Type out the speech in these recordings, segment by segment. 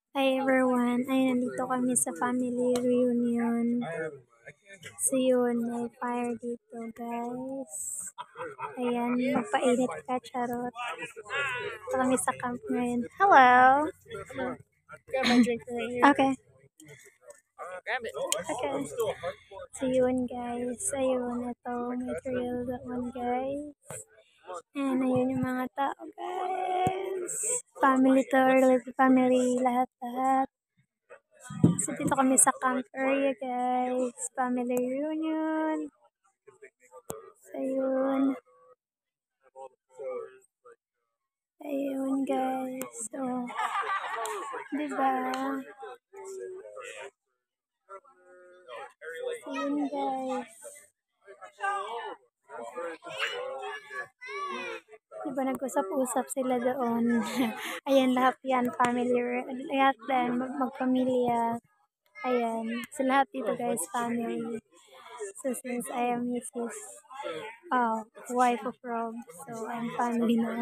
Hi everyone! Ay, nandito kami sa family reunion. So yun, may fire dito guys. Ayan, magpainit ka, charot. Ito kami sa camp ngayon. Hello! Grab my drink right here. Okay. Grab it. Okay. So yun guys. Ayun, ito. May trail that one guys. And ayun yung mga tao guys. Family tour, family, lahat-lahat. So dito kami sa camp area guys. Family reunion. So ayun. Ayun guys. So, diba? So yun guys. Diba nag-usap-usap sila doon. Ayan, lahat yan, family, lahat din, magpamilya. Ayan, so lahat dito guys, family. So since I am Mrs. Wife of Rob, so I'm family na.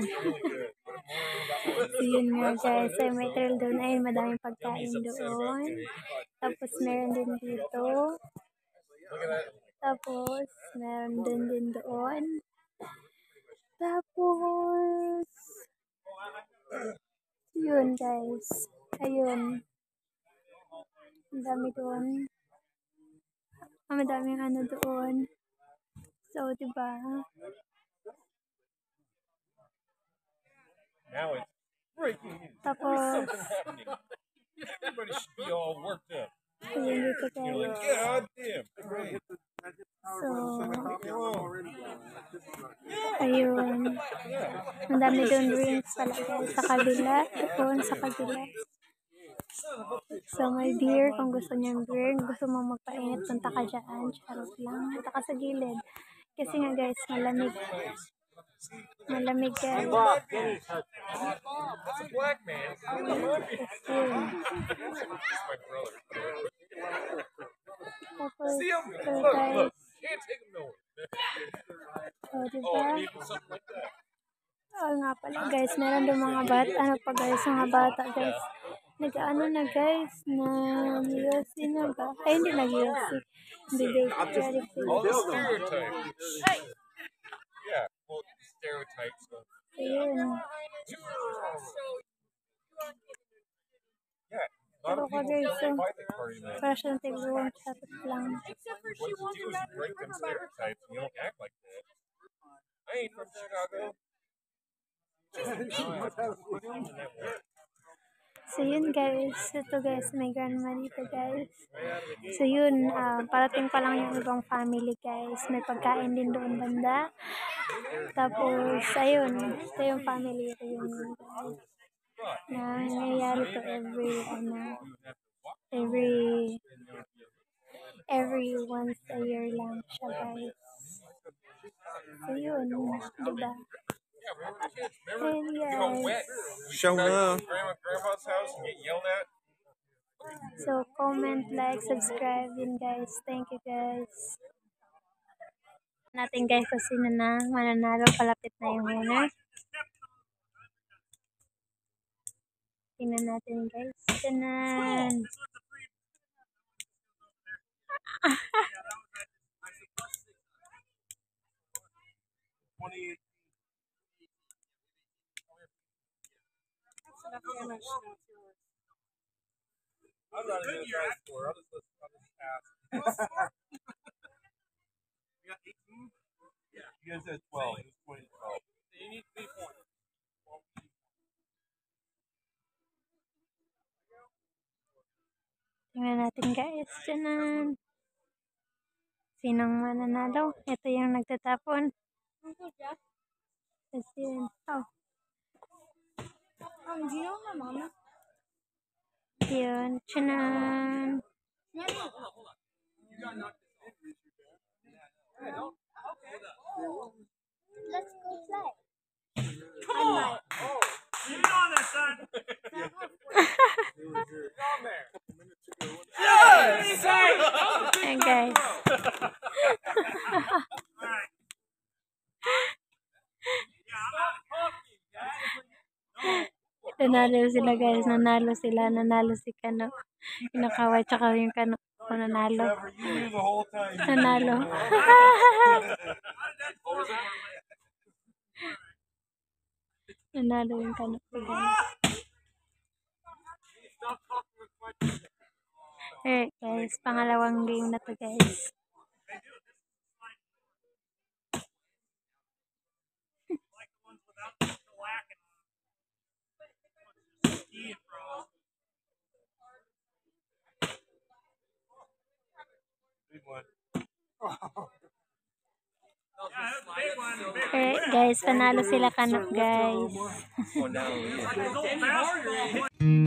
So yun nga guys, ay may trail doon, ay madaming pagkain doon. Tapos meron din dito. Tapos meron din doon. Tapos yun guys. Ayun. Ang dami doon. Ang daming ano doon. So, diba? Now it's breaking news. Tapos, Everybody should be all worked up. ayun dito You're like, guys. God damn, great. So, ayun. Ang dami doon drinks pala guys. Sa kabila. Doon sa kabila. So, may beer. Kung gusto niyo beer, gusto mo magpainit, punta ka dyan. Charot lang. Punta ka sa gilid. Kasi nga guys, malamig. Malamig guys. That's a black man. Ayun. That's my brother. Tapos, See him? so Look, guys. look. Can't take him nowhere. So, diba? Oh, even something like that. Oo nga pala guys, meron doon mga bata, ano pa guys, mga bata guys. Nag-ano na guys, nag-USC na ba? Ay, hindi nag-USC. Bibig, ready All the stereotypes. Yeah, well, stereotypes. Ayun. Yeah, a lot Pero of ka people guys, so, don't fight the party, man. para siyang tigawang chatot lang. What you do is you break them stereotypes and you don't act like that. I ain't from Chicago. So yun guys, ito guys, may grandma dito guys. So yun, parating pa lang yung ibang family guys. May pagkain din doon banda. Tapos, ayun, ito yung family reunion guys. Na nangyayari to every once a year lang siya guys. So yun, diba? And guys, Show up. Grandma's house and get yelled at. so comment, like, subscribe yun guys. Thank you guys. Natin guys kung sino na mananalo, palapit na yung winner. Tingnan natin guys. Tanan! I'm not even a guy score. I'll just ask. You got 18? Yeah. You guys said 12. It was 20 12. You need 3 points. Tingnan natin guys. Tanan! Sinong mananalo? Ito yung nagtatapon. Kasi yun. Oh, Do you know my mama? yun. Tanan! Let's go play. I might. Get on there, son! Ayan guys. Nanalo sila guys. Nanalo sila. Nanalo si Kano. Kinakaway tsaka yung Kano. O, nanalo. You knew the whole time. Nanalo. Nanalo yung Kano ko guys. Eh guys, pangalawang game na to guys. Big one. Eh guys, panalo sila Kano guys. Going down.